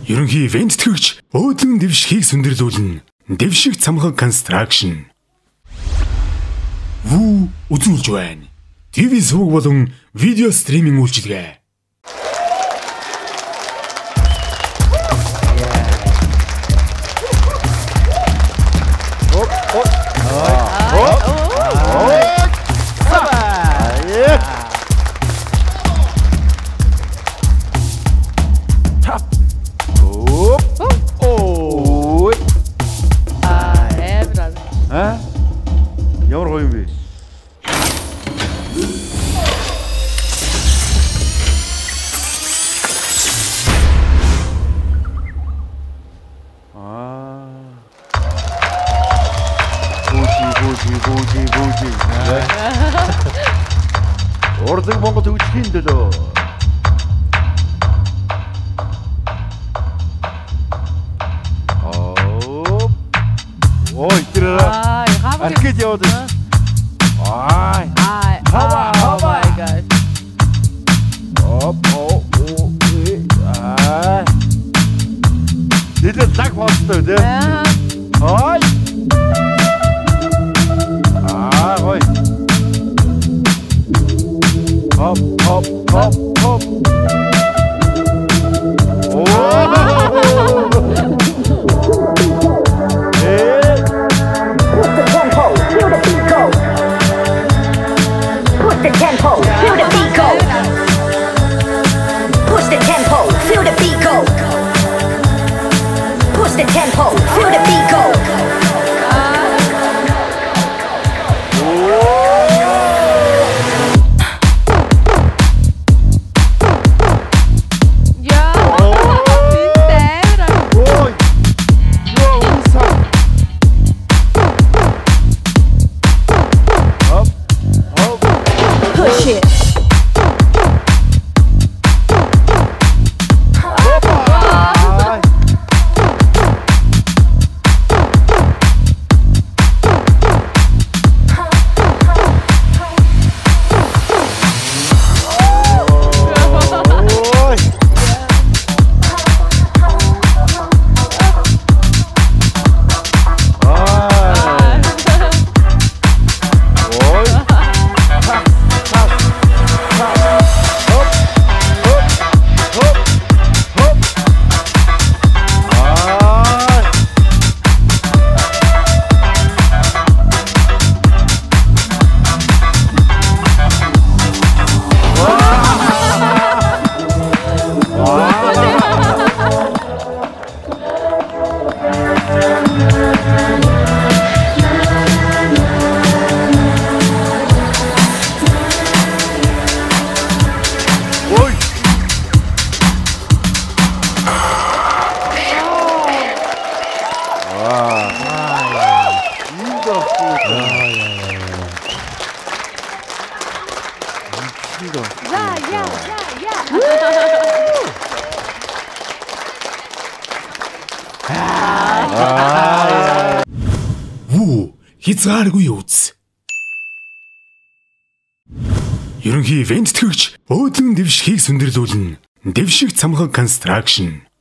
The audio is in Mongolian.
Ерөнхий ивент тэтгэгч өөдлөн дэвшихийг сүндэрлүүлнэ. Дэвших цамхаг констракшн. Вүү үзүүлж байна. ТV сувг болон видео стриминг үйлчилгээ. Ямар гоё юм бэ? Бүүжи. Урдаг Монгол хөгжихийн төлөө. Ой, тэр аркад яваад байна. Oh my god. Dit is lag vaster, hè? Hoi. Hoi. Hop. Feel the beat go. Push the tempo, feel the beat go. Push the tempo, feel the beat go. Push it. Вүү хязгааргүй үз. Ерөнхий ивент тэтгэгч өөдлөн дэвшихийг сүндэрлүүлнэ. Дэвших цамхаг констракшн.